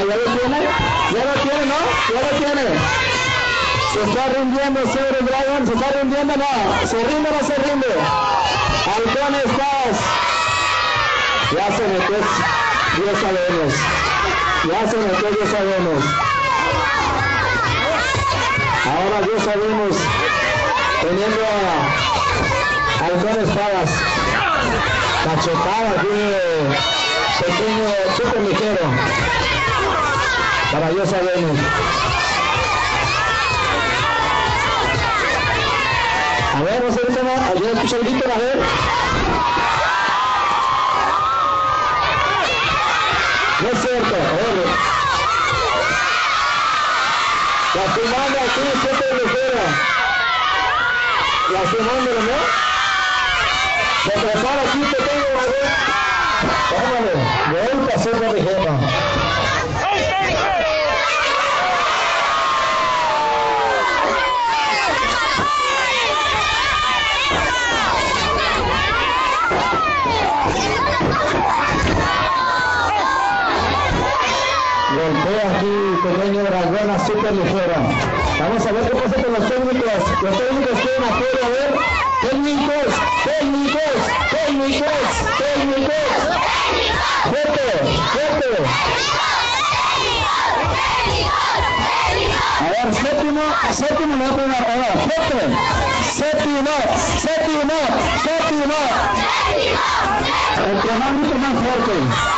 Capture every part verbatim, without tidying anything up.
¿Ya lo tiene? ¿Ya lo tiene, no? ¿Ya lo tiene? ¿Se está rindiendo Silver Dragon? ¿Se está rindiendo o no? ¿Se rinde o no se rinde? Halcón Espadas. Ya se metió, ya sabemos. Ya se metió, ya sabemos. Ahora ya sabemos, teniendo a Halcón Espadas. Cachetada tiene pequeño súper ligero. Para yo sabemos. A ver, no sé, no, yo escucho el grito, a ver. No es cierto, a ver. Lastimando aquí, súper ligero. Lastimándolo, ¿no? Se prepara aquí, te tengo, a ver. Tómale, vuelta súper ligero. Golpea aquí, pequeño dragón, súper ligero. Vamos a ver qué pasa con los técnicos. Los técnicos quieren apoyo, a ver. Técnicos, técnicos, técnicos, técnicos. Fuerte, fuerte. A ver, séptimo, séptimo no va a pegar. Ahora, fuerte. Séptimo, séptimo, séptimo. Entre más grito, más fuerte.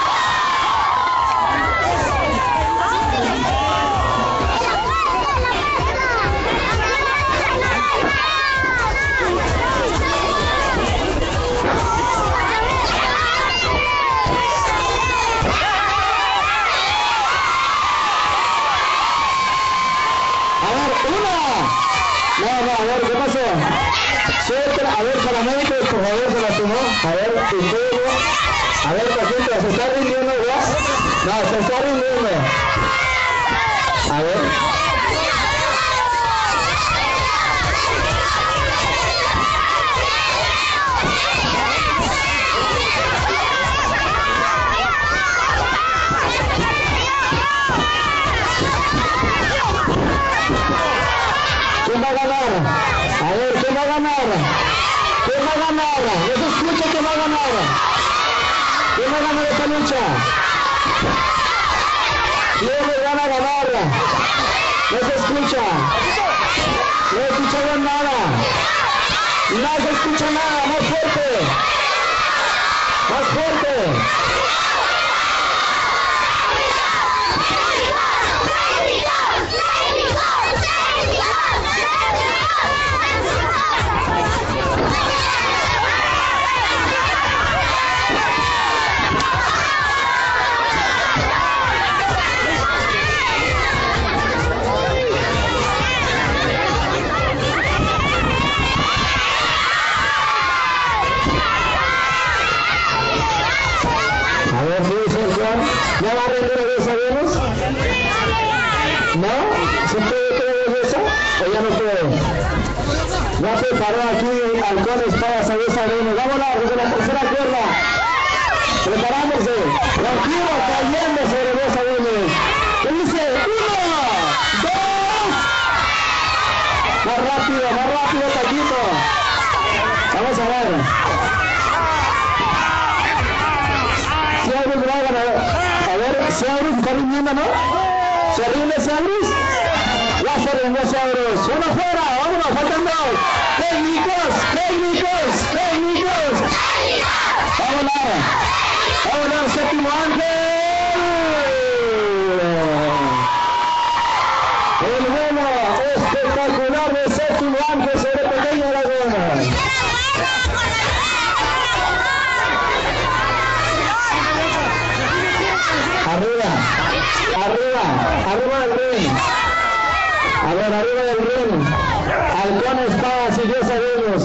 No, no, a ver, ¿qué pasó? Suelta, a ver, paramédico, por favor, se la tomó. A ver, pintura. A ver, paciente, ¿se está rindiendo ya? No, se está rindiendo. A ver. ¿Quién va a ganar? A ver, ¿quién va a ganar? ¿Quién va a ganar? No se escucha quién va a ganar. ¿Quién va a ganar esta lucha? ¿Quién le gana a ganar? No se escucha. No se escucha nada. No se escucha nada. Más fuerte. Más fuerte. ¿Ya va a rendir de sabemos? ¿No? ¿Se puede creer eso? ¿O ya no puede? Ya se paró aquí Halcón Espadas, a ver sabemos. Vámonos desde la tercera cuerda. Preparándose. Tranquilo, cayendo sobre dos sabemos. ¿Qué dice? Uno, dos. Más rápido, más rápido, Taquito. Vamos a ver. Si algo me va a ganar. Seabrus está rindiendo, ¿no? ¿Se rinde Seabrus? Ya se rindió Seabrus. Uno fuera, vámonos, faltan dos. Técnicos, técnicos, técnicos. Vámonos, vámonos, séptimo ángel. El vuelo espectacular de séptimo ángel sobre pequeño dragón. Arriba, arriba, arriba del ring. A ver, arriba del ring. Halcón Espadas y ya sabemos.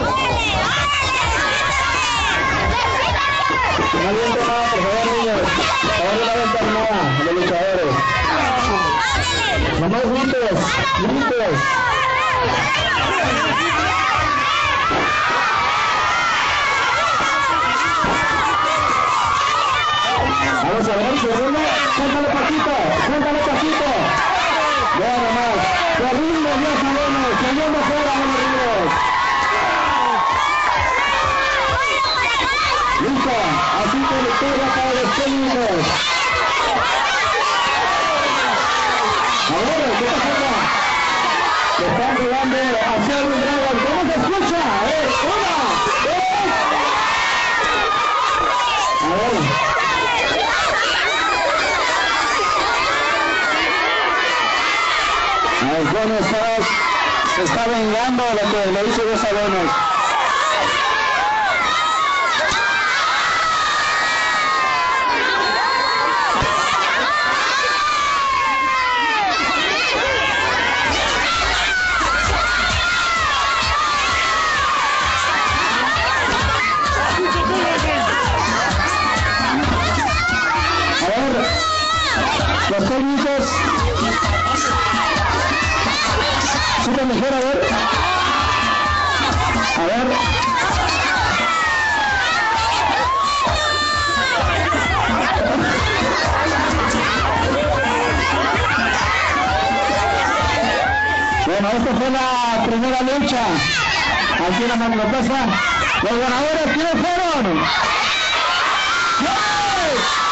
No avienten nada, por favor, niños. Por favor, no avienten nada, los luchadores. Nomás gritos, gritos. Vamos a ver, segundo, sácalo Paquito, hacia el Dragon. ¿Cómo se escucha? A ver, una, dos. A ver. Alcón está, se está vengando de lo que le hizo dos salones. Los técnicos, sube mejor, a ver, a ver, bueno, esta fue la primera lucha aquí en la Magna Plaza. Los ganadores, ¿quiénes fueron? ¡Sí!